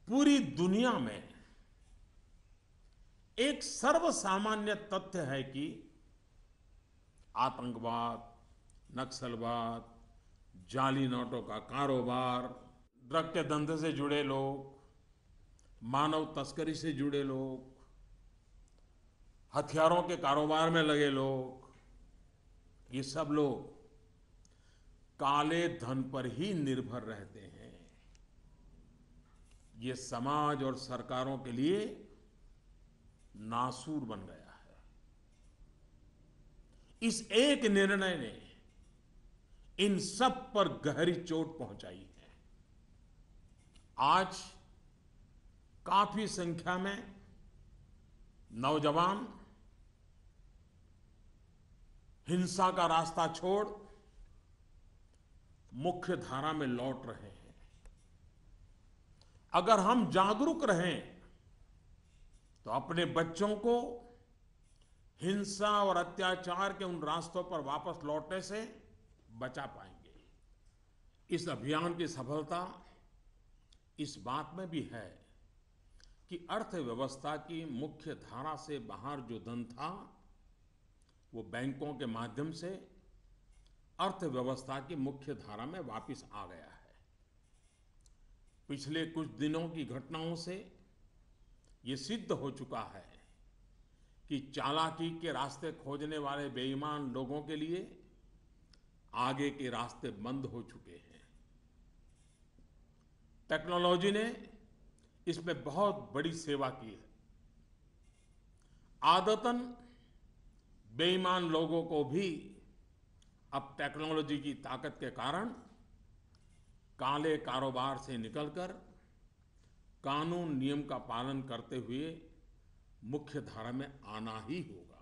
पूरी दुनिया में एक सर्वसामान्य तथ्य है कि आतंकवाद, नक्सलवाद, जाली नोटों का कारोबार, ड्रग के धंधे से जुड़े लोग, मानव तस्करी से जुड़े लोग, हथियारों के कारोबार में लगे लोग, ये सब लोग काले धन पर ही निर्भर रहते हैं। ये समाज और सरकारों के लिए नासूर बन गया है। इस एक निर्णय ने इन सब पर गहरी चोट पहुंचाई है। आज काफी संख्या में नौजवान हिंसा का रास्ता छोड़ मुख्य धारा में लौट रहे हैं। अगर हम जागरूक रहें तो अपने बच्चों को हिंसा और अत्याचार के उन रास्तों पर वापस लौटने से बचा पाएंगे। इस अभियान की सफलता इस बात में भी है कि अर्थव्यवस्था की मुख्य धारा से बाहर जो धन था वो बैंकों के माध्यम से अर्थव्यवस्था की मुख्य धारा में वापस आ गया है। पिछले कुछ दिनों की घटनाओं से ये सिद्ध हो चुका है कि चालाकी के रास्ते खोजने वाले बेईमान लोगों के लिए आगे के रास्ते बंद हो चुके हैं। टेक्नोलॉजी ने इसमें बहुत बड़ी सेवा की है। आदतन बेईमान लोगों को भी अब टेक्नोलॉजी की ताकत के कारण काले कारोबार से निकलकर कानून नियम का पालन करते हुए मुख्य धारा में आना ही होगा।